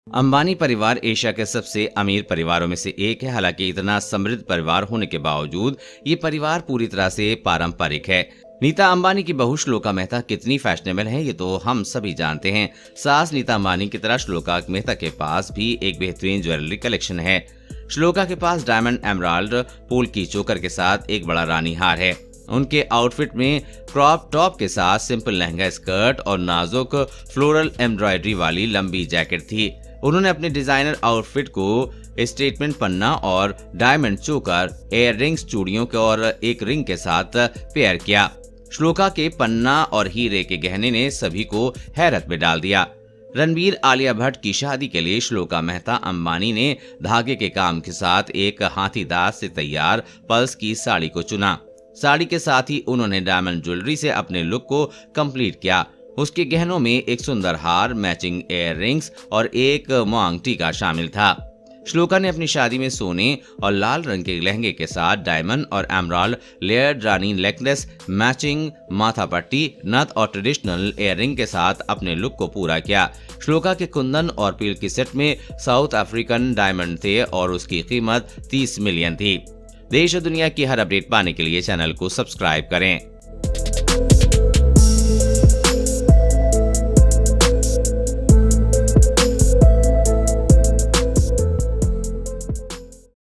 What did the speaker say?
अंबानी परिवार एशिया के सबसे अमीर परिवारों में से एक है। हालांकि इतना समृद्ध परिवार होने के बावजूद ये परिवार पूरी तरह से पारंपरिक है। नीता अंबानी की बहू श्लोका मेहता कितनी फैशनेबल है ये तो हम सभी जानते हैं। सास नीता अंबानी की तरह श्लोका मेहता के पास भी एक बेहतरीन ज्वेलरी कलेक्शन है। श्लोका के पास डायमंड एमराल्ड पोल की चोकर के साथ एक बड़ा रानी हार है। उनके आउटफिट में क्रॉप टॉप के साथ सिंपल लहंगा स्कर्ट और नाजुक फ्लोरल एम्ब्रॉयडरी वाली लंबी जैकेट थी। उन्होंने अपने डिजाइनर आउटफिट को स्टेटमेंट पन्ना और डायमंड चोकर, एयर रिंग्स, चूड़ियों के और एक रिंग के साथ पेयर किया। श्लोका के पन्ना और हीरे के गहने ने सभी को हैरत में डाल दिया। रणबीर आलिया भट्ट की शादी के लिए श्लोका मेहता अंबानी ने धागे के काम के साथ एक हाथीदांत से तैयार पल्स की साड़ी को चुना। साड़ी के साथ ही उन्होंने डायमंड ज्वेलरी से अपने लुक को कंप्लीट किया। उसके गहनों में एक सुंदर हार, मैचिंग एयर रिंग्स और एक मांग टीका शामिल था। श्लोका ने अपनी शादी में सोने और लाल रंग के लहंगे के साथ डायमंड और emerald layered rani necklace, matching माथा पट्टी, नथ और ट्रेडिशनल इयररिंग के साथ अपने लुक को पूरा किया। श्लोका के कुंदन और पील की सेट में साउथ अफ्रीकन डायमंड थे और उसकी कीमत 30 मिलियन थी। देश और दुनिया की हर अपडेट पाने के लिए चैनल को सब्सक्राइब करें।